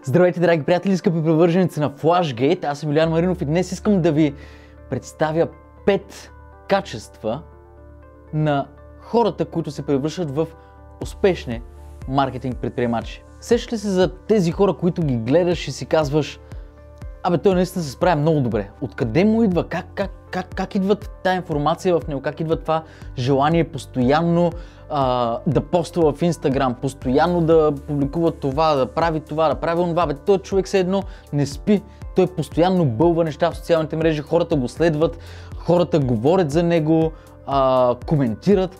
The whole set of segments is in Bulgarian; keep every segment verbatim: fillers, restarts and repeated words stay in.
Здравейте, драги приятели, скъпи привърженици на Flashgate. Аз съм Юлиан Маринов и днес искам да ви представя пет качества на хората, които се превръщат в успешни маркетинг предприемачи. Сещаш ли се за тези хора, които ги гледаш и си казваш: абе, той наистина се справя много добре. Откъде му идва? Как, как, как, как идват тая информация в него? Как идва това желание постоянно а, да поства в Instagram, постоянно да публикува това, да прави това, да прави онова? Бе, той човек все едно не спи. Той постоянно бълва неща в социалните мрежи, хората го следват, хората говорят за него, а, коментират.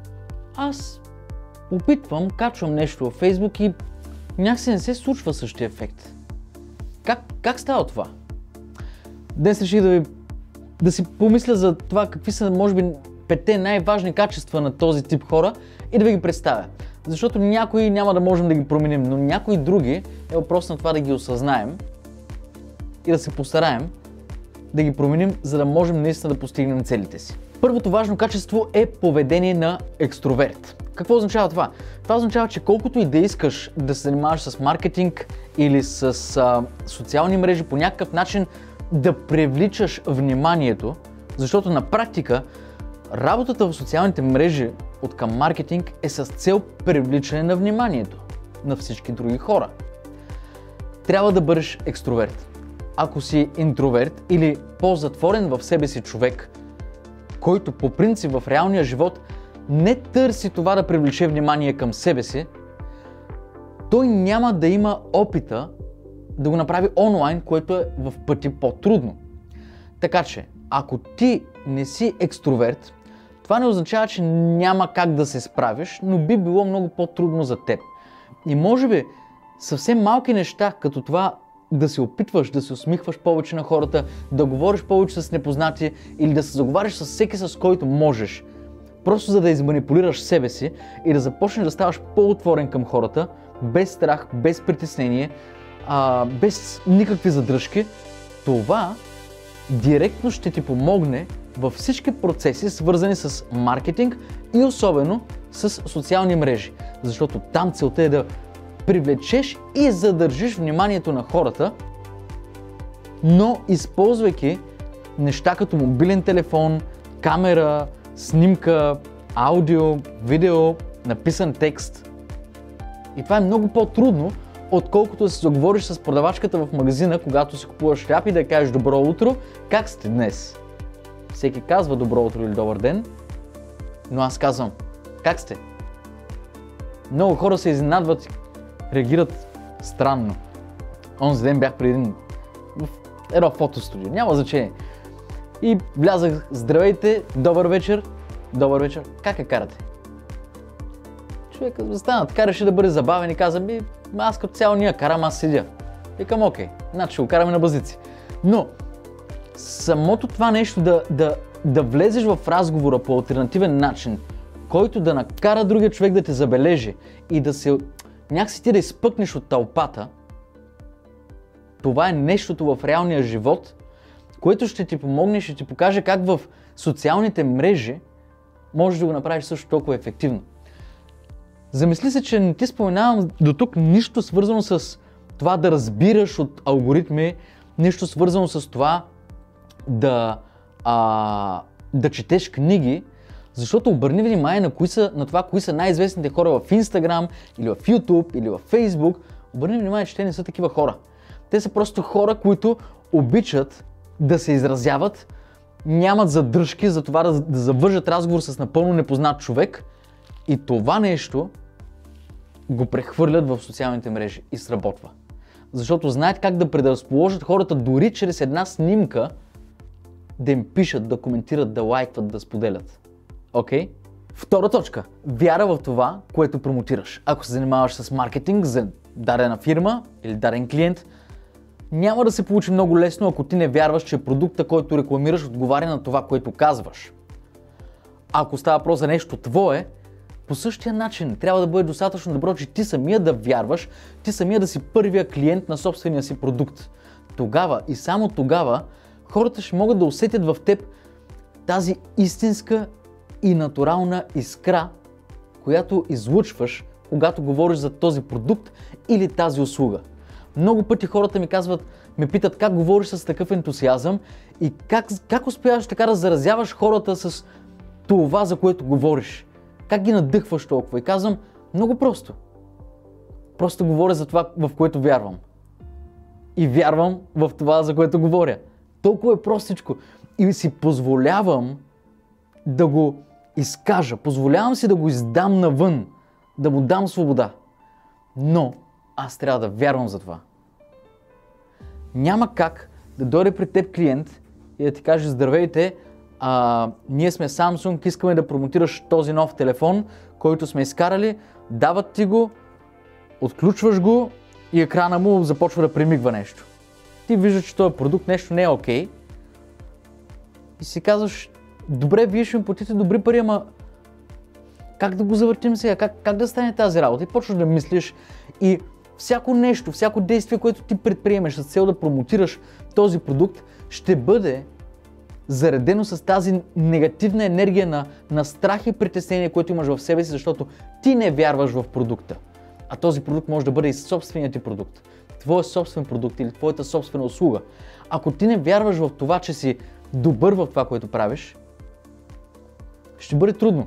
Аз опитвам, качвам нещо във Facebook и някакси не се случва същия ефект. Как, как става това? Днес реших да, ви, да си помисля за това какви са, може би, петте най-важни качества на този тип хора и да ви ги представя. Защото някои няма да можем да ги променим, но някои други е въпрос на това да ги осъзнаем и да се постараем да ги променим, за да можем наистина да постигнем целите си. Първото важно качество е поведение на екстроверт. Какво означава това? Това означава, че колкото и да искаш да се занимаваш с маркетинг или с а, социални мрежи, по някакъв начин да привличаш вниманието, защото на практика работата в социалните мрежи от към маркетинг е с цел привличане на вниманието на всички други хора. Трябва да бъдеш екстроверт. Ако си интроверт или по-затворен в себе си човек, който по принцип в реалния живот не търси това да привлече внимание към себе си, той няма да има опита да го направи онлайн, което е в пъти по-трудно. Така че, ако ти не си екстроверт, това не означава, че няма как да се справиш, но би било много по-трудно за теб. И може би съвсем малки неща, като това да се опитваш да се усмихваш повече на хората, да говориш повече с непознати или да се заговаряш с всеки, с който можеш, просто за да изманипулираш себе си и да започнеш да ставаш по-отворен към хората, без страх, без притеснение, а, без никакви задръжки, това директно ще ти помогне във всички процеси, свързани с маркетинг и особено с социални мрежи. Защото там целта е да привлечеш и задържиш вниманието на хората, но използвайки неща като мобилен телефон, камера, снимка, аудио, видео, написан текст. И това е много по-трудно, отколкото да се заговориш с продавачката в магазина, когато си купуваш шляпи и да кажеш: добро утро, как сте днес? Всеки казва добро утро или добър ден, но аз казвам: как сте? Много хора се изненадват, реагират странно. Онзи ден бях при един в едно фотостудио, няма значение. И влязах: здравейте, добър вечер, добър вечер, как я карате? Човекът застана, така реши да бъде забавен и каза: ми, аз като цяло ние карам, аз седя. Викам: окей, значи ще го караме на базици. Но самото това нещо да, да, да влезеш в разговора по алтернативен начин, който да накара другия човек да те забележи и да се някакси ти да изпъкнеш от тълпата, това е нещото в реалния живот, което ще ти помогне и ще ти покаже как в социалните мрежи можеш да го направиш също толкова ефективно. Замисли се, че не ти споменавам до тук нищо свързано с това да разбираш от алгоритми, нищо свързано с това да, а, да четеш книги, защото обърни внимание на, кои са, на това, кои са най-известните хора в Instagram или в YouTube или в Facebook. Обърни внимание, че те не са такива хора. Те са просто хора, които обичат да се изразяват, нямат задръжки за това да, да завържат разговор с напълно непознат човек и това нещо го прехвърлят в социалните мрежи и сработва. Защото знаят как да предразположат хората дори чрез една снимка да им пишат, да коментират, да лайкват, да споделят. Окей? Okay? Втора точка. Вяра в това, което промотираш. Ако се занимаваш с маркетинг за дадена фирма или даден клиент, няма да се получи много лесно, ако ти не вярваш, че продукта, който рекламираш, отговаря на това, което казваш. Ако става въпрос за нещо твое, по същия начин трябва да бъде достатъчно добро, че ти самия да вярваш, ти самия да си първия клиент на собствения си продукт. Тогава и само тогава хората ще могат да усетят в теб тази истинска и натурална искра, която излъчваш, когато говориш за този продукт или тази услуга. Много пъти хората ми казват, ме питат как говориш с такъв ентусиазъм и как, как успяваш така да заразяваш хората с това, за което говориш. Как ги надъхваш толкова? И казвам, много просто. Просто говоря за това, в което вярвам. И вярвам в това, за което говоря. Толкова е простичко. И си позволявам да го изкажа. Позволявам си да го издам навън. Да му дам свобода. Но аз трябва да вярвам за това. Няма как да дойде при теб клиент и да ти каже, здравейте, а, ние сме Samsung, искаме да промотираш този нов телефон, който сме изкарали, дават ти го, отключваш го и екрана му започва да примигва нещо. Ти виждаш, че този продукт нещо не е окей и си казваш, добре, вие ще ми платите добри пари, ама как да го завъртим сега, как, как да стане тази работа? И почваш да мислиш и всяко нещо, всяко действие, което ти предприемеш с цел да промотираш този продукт, ще бъде заредено с тази негативна енергия на, на страх и притеснение, което имаш в себе си, защото ти не вярваш в продукта. А този продукт може да бъде и собственият ти продукт. Твоя собствен продукт или твоята собствена услуга. Ако ти не вярваш в това, че си добър в това, което правиш, ще бъде трудно.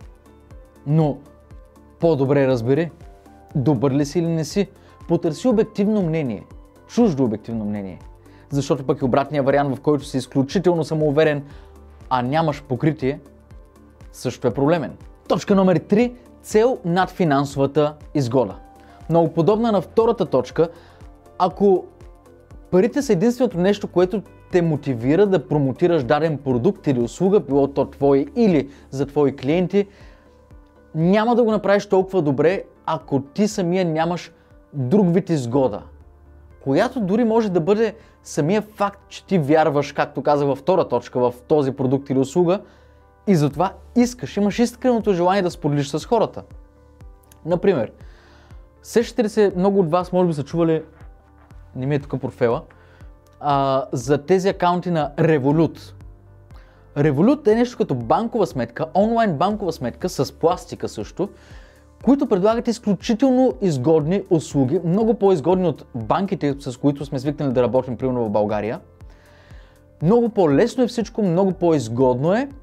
Но по-добре разбери, добър ли си или не си. Потърси обективно мнение, чуждо обективно мнение. Защото пък и обратния вариант, в който си изключително самоуверен, а нямаш покритие, също е проблемен. Точка номер три. Цел над финансовата изгода. Много подобна на втората точка, ако парите са единственото нещо, което те мотивира да промотираш даден продукт или услуга, било то твой или за твои клиенти, няма да го направиш толкова добре, ако ти самия нямаш друг вид изгода, която дори може да бъде самия факт, че ти вярваш, както казах във втора точка, в този продукт или услуга и затова искаш, имаш искреното желание да споделиш с хората. Например, сещате ли се, много от вас може би са чували, не ми е тук портфела, а, за тези акаунти на Revolut. Revolut е нещо като банкова сметка, онлайн банкова сметка с пластика също, които предлагат изключително изгодни услуги, много по-изгодни от банките, с които сме свикнали да работим, примерно в България. Много по-лесно е всичко, много по-изгодно е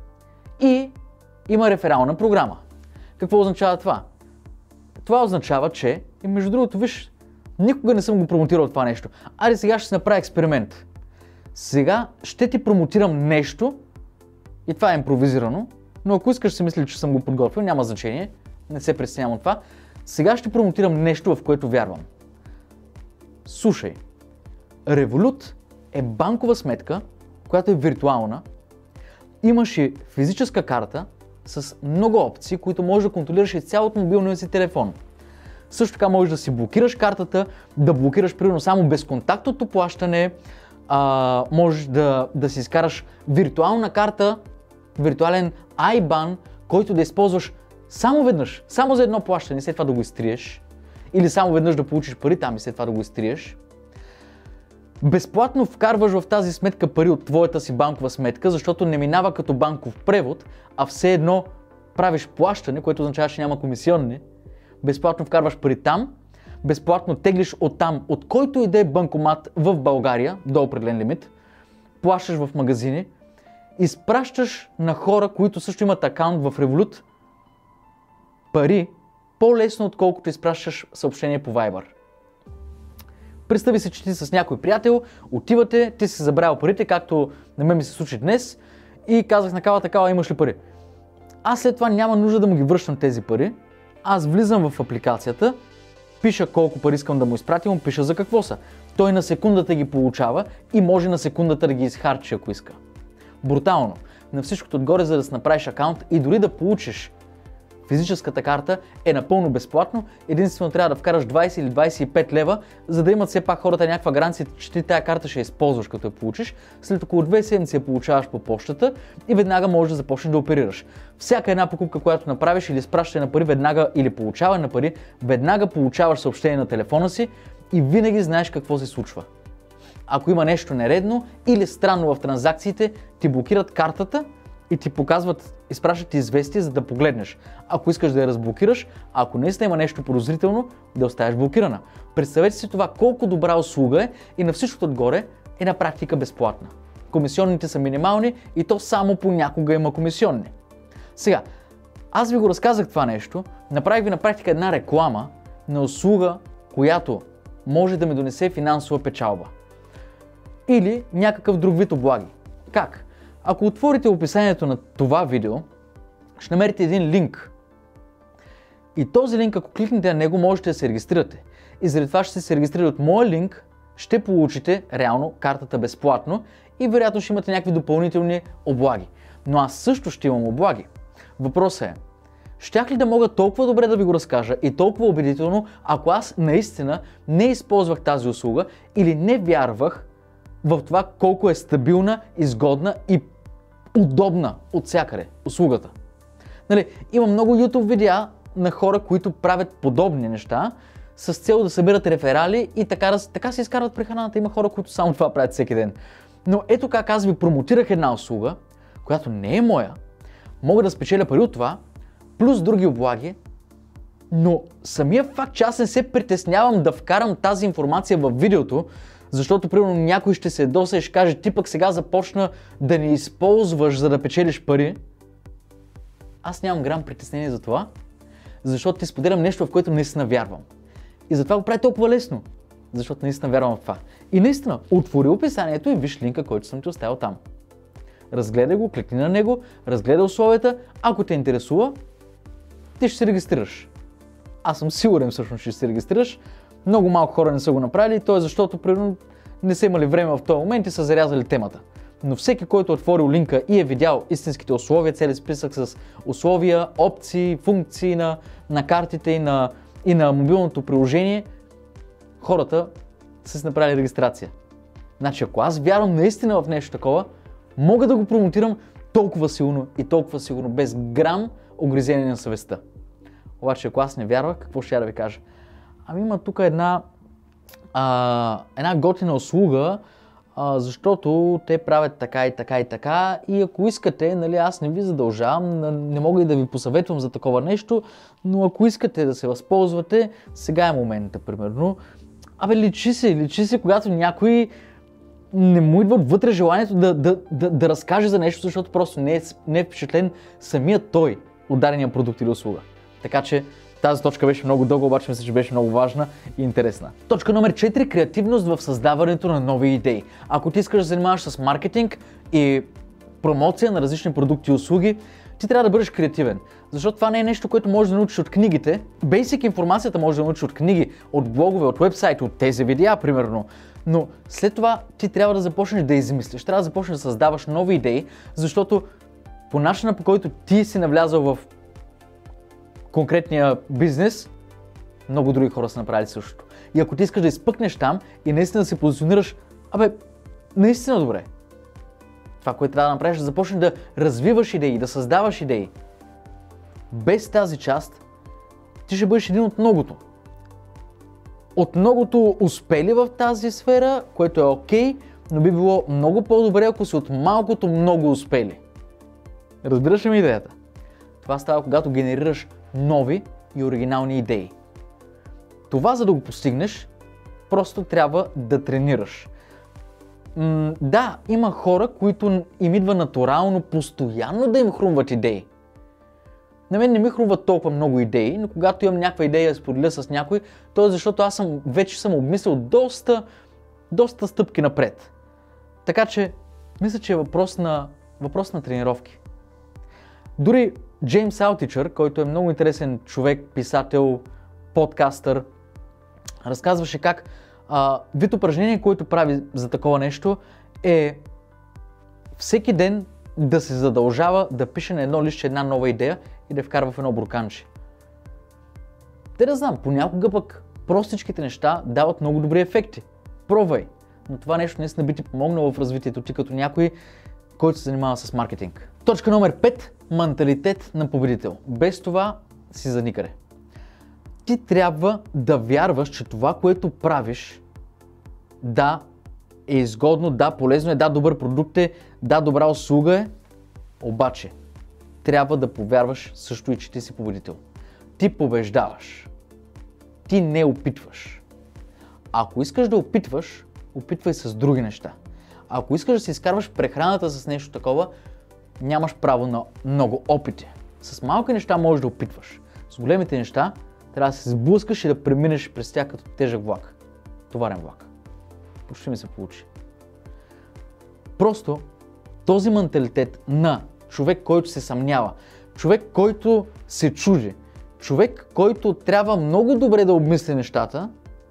и има реферална програма. Какво означава това? Това означава, че, и между другото, виж, никога не съм го промотирал това нещо. Айде сега ще си направя експеримент. Сега ще ти промотирам нещо и това е импровизирано, но ако искаш да си мисли, че съм го подготвил, няма значение. Не се притеснявам от това. Сега ще промотирам нещо, в което вярвам. Слушай, Revolut е банкова сметка, която е виртуална. Имаш и физическа карта с много опции, които можеш да контролираш и цялото мобилния си телефон. Също така можеш да си блокираш картата, да блокираш примерно само безконтактното плащане, а, можеш да, да си изкараш виртуална карта, виртуален ай бан, който да използваш само веднъж, само за едно плащане, след това да го изтриеш. Или само веднъж да получиш пари там и след това да го изтриеш. Безплатно вкарваш в тази сметка пари от твоята си банкова сметка, защото не минава като банков превод, а все едно правиш плащане, което означава, че няма комисионни. Безплатно вкарваш пари там, безплатно теглиш оттам, от който и да е банкомат в България, до определен лимит, плащаш в магазини, изпращаш на хора, които също имат акаунт в Revolut, пари по-лесно, отколкото изпращаш съобщение по Viber. Представи си, че ти с някой приятел, отивате, ти си забравил парите, както на мен ми се случи днес и казах на Кала, такава, имаш ли пари? Аз след това няма нужда да му ги връщам тези пари, аз влизам в апликацията, пиша колко пари искам да му изпратя, му пиша за какво са. Той на секундата ги получава и може на секундата да ги изхарчи, ако иска. Брутално. На всичкото отгоре, за да си направиш акаунт и дори да получиш физическата карта, е напълно безплатно. Единствено трябва да вкараш двайсет или двайсет и пет лева, за да имат все пак хората някаква гаранция, че ти тая карта ще я използваш като я получиш. След около две седмици я получаваш по почтата и веднага можеш да започнеш да оперираш. Всяка една покупка, която направиш или изпращане на пари веднага или получаване на пари, веднага получаваш съобщение на телефона си и винаги знаеш какво се случва. Ако има нещо нередно или странно в транзакциите, ти блокират картата и ти показват, изпращат ти известие, за да погледнеш. Ако искаш да я разблокираш, а ако наистина има нещо подозрително, да оставиш блокирана. Представете си това колко добра услуга е и на всичкото отгоре е на практика безплатна. Комисионните са минимални и то само понякога има комисионни. Сега, аз ви го разказах това нещо, направих ви на практика една реклама на услуга, която може да ми донесе финансова печалба. Или някакъв друг вид облаги. Как? Ако отворите описанието на това видео, ще намерите един линк. И този линк, ако кликнете на него, можете да се регистрирате. И заради това ще се регистрирате от моя линк, ще получите реално картата безплатно и вероятно ще имате някакви допълнителни облаги. Но аз също ще имам облаги. Въпросът е, щях ли да мога толкова добре да ви го разкажа и толкова убедително, ако аз наистина не използвах тази услуга или не вярвах в това колко е стабилна, изгодна и удобна от всякъде услугата. Нали, има много YouTube видеа на хора, които правят подобни неща с цел да събират реферали и така, да, така се изкарват прехраната. Има хора, които само това правят всеки ден. Но ето как аз ви промотирах една услуга, която не е моя, мога да спечеля пари от това, плюс други облаги, но самия факт, че аз не се притеснявам да вкарам тази информация в видеото, защото примерно някой ще се ядоса и ще каже, ти пък сега започна да не използваш, за да печелиш пари. Аз нямам грам притеснение за това, защото ти споделям нещо, в което наистина вярвам. И затова го прави толкова лесно, защото наистина вярвам в това. И наистина, отвори описанието и виж линка, който съм ти оставил там. Разгледай го, кликни на него, разгледай условията, ако те интересува, ти ще се регистрираш. Аз съм сигурен всъщност, че ще се регистрираш. Много малко хора не са го направили, то е защото примерно не са имали време в този момент и са зарязали темата. Но всеки, който е отворил линка и е видял истинските условия, цели списък с условия, опции, функции на, на картите и на, и на мобилното приложение, хората са си направили регистрация. Значи, ако аз вярвам наистина в нещо такова, мога да го промотирам толкова силно и толкова сигурно, без грам огризение на съвестта. Обаче, ако аз не вярвах, какво ще я да ви кажа? Ами има тук една, а, една готина услуга, а, защото те правят така и така и така и ако искате, нали, аз не ви задължавам, не мога и да ви посъветвам за такова нещо, но ако искате да се възползвате, сега е момента, примерно. Абе, личи се, личи се, когато някой не му идва вътре желанието да, да, да, да разкаже за нещо, защото просто не е, не е впечатлен самият той от дадения продукт или услуга. Така че тази точка беше много дълга, обаче мисля, че беше много важна и интересна. Точка номер четири. Креативност в създаването на нови идеи. Ако ти искаш да занимаваш с маркетинг и промоция на различни продукти и услуги, ти трябва да бъдеш креативен. Защото това не е нещо, което можеш да научиш от книгите. Basic информацията можеш да научиш от книги, от блогове, от вебсайти, от тези видеа, примерно. Но след това ти трябва да започнеш да измислиш, трябва да започнеш да създаваш нови идеи, защото по начина, по който ти си навлязал в конкретния бизнес, много други хора са направили същото. И ако ти искаш да изпъкнеш там и наистина да се позиционираш, абе, наистина добре. Това, което трябва да направиш, е да започнеш да развиваш идеи, да създаваш идеи. Без тази част, ти ще бъдеш един от многото. От многото успели в тази сфера, което е окей, но би било много по-добре, ако си от малкото много успели. Разбираш ли ми идеята? Това става, когато генерираш нови и оригинални идеи. Това, за да го постигнеш, просто трябва да тренираш. М- да, има хора, които им идва натурално, постоянно да им хрумват идеи. На мен не ми хрумват толкова много идеи, но когато имам някаква идея да споделя с някой, то е защото аз съм, вече съм обмислил доста, доста стъпки напред. Така че, мисля, че е въпрос на, въпрос на тренировки. Дори Джеймс Алтичър, който е много интересен човек, писател, подкастър, разказваше как а, вид упражнение, което прави за такова нещо, е всеки ден да се задължава да пише на едно листче една нова идея и да я вкарва в едно бурканче. Те да знам, понякога пък простичките неща дават много добри ефекти. Пробвай! Но това нещо наистина би ти помогнало в развитието ти като някой, който се занимава с маркетинг. Точка номер пет. Менталитет на победител. Без това си за никъде. Ти трябва да вярваш, че това, което правиш, да, е изгодно, да, полезно е, да, добър продукт е, да, добра услуга е, Обаче, трябва да повярваш също и, че ти си победител. Ти побеждаваш. Ти не опитваш. Ако искаш да опитваш, опитвай с други неща. Ако искаш да си изкарваш прехраната с нещо такова, нямаш право на много опити. С малки неща можеш да опитваш. С големите неща трябва да се сблъскаш и да преминеш през тях като тежък влак. Товарен влак. Почти ми се получи. Просто този менталитет на човек, който се съмнява, човек, който се чуди, човек, който трябва много добре да обмисли нещата,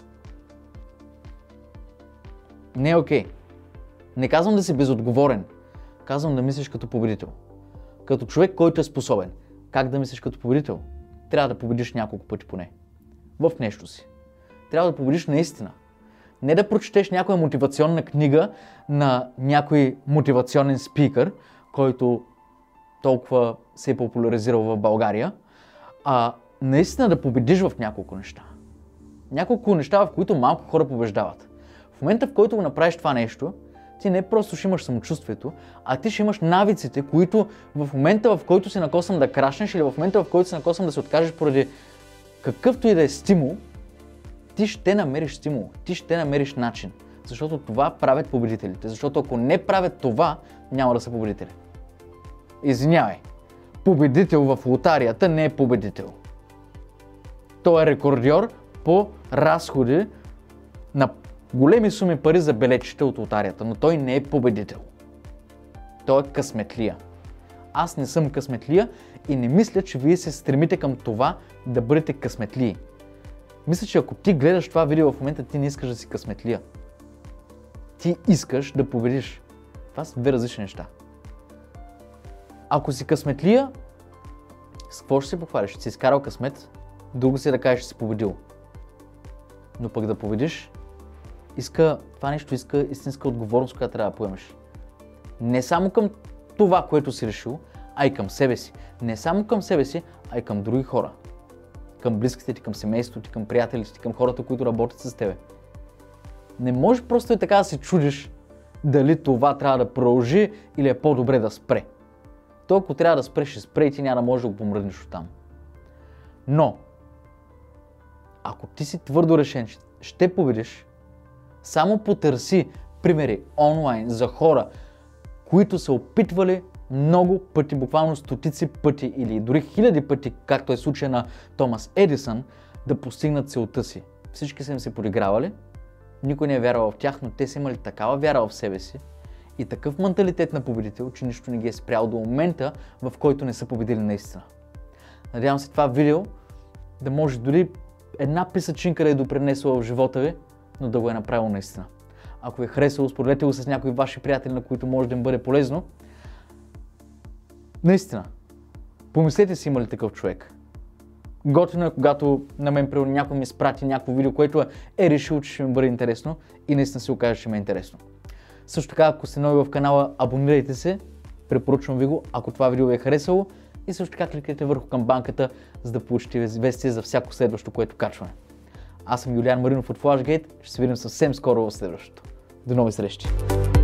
не е окей. Не казвам да си безотговорен, казвам да мислиш като победител. Като човек, който е способен. Как да мислиш като победител? Трябва да победиш няколко пъти поне. В нещо си. Трябва да победиш наистина. Не да прочетеш някоя мотивационна книга на някой мотивационен спикър, който толкова се е популяризирал в България, а наистина да победиш в няколко неща. Няколко неща, в които малко хора побеждават. В момента, в който го направиш това нещо, ти не просто ще имаш самочувствието, а ти ще имаш навиците, които в момента, в който си накосан да крашнеш или в момента, в който си накосан да се откажеш поради какъвто и да е стимул, ти ще намериш стимул, ти ще намериш начин. Защото това правят победителите. Защото ако не правят това, няма да са победители. Извинявай, победител в лотарията не е победител. Той е рекордьор по разходи на големи суми пари за билетчета от лотарията, но той не е победител. Той е късметлия. Аз не съм късметлия и не мисля, че вие се стремите към това да бъдете късметлии. Мисля, че ако ти гледаш това видео в момента, ти не искаш да си късметлия. Ти искаш да победиш. Това са две различни неща. Ако си късметлия, с какво ще си похвалиш? Ще си изкарал късмет, друго си да кажеш, че си победил. Но пък да победиш, иска, това нещо иска истинска отговорност, която трябва да поемеш. Не само към това, което си решил, а и към себе си. Не само към себе си, а и към други хора. Към близките ти, към семейството ти, към приятелите ти, към хората, които работят с тебе. Не можеш просто и така да се чудиш дали това трябва да продължи или е по-добре да спре. То ако трябва да спре, ще спре и ти няма да можеш да го помръднеш оттам. Но, ако ти си твърдо решен, че ще победиш, само потърси примери онлайн за хора, които са опитвали много пъти, буквално стотици пъти или дори хиляди пъти, както е случая на Томас Едисън, да постигнат целта си. Всички са им се подигравали, никой не е вярвал в тях, но те са имали такава вяра в себе си и такъв менталитет на победител, че нищо не ги е спрял до момента, в който не са победили наистина. Надявам се това видео да може дори една писачинка да е допринесла в живота ви, но да го е направил наистина. Ако ви е харесало, споделете го с някои ваши приятели, на които може да им бъде полезно. Наистина, помислете си има ли такъв човек. Готино е, когато на мен примерно някой ми изпрати някакво видео, което е решил, че ще ми бъде интересно и наистина се окаже, че ми е интересно. Също така, ако сте нови в канала, абонирайте се, препоръчвам ви го, ако това видео ви е харесало и също така кликайте върху камбанката, за да получите известие за всяко следващо, което качваме. Аз съм Юлиан Маринов от FlashGate, ще се видим съвсем скоро в следващото. До нови срещи!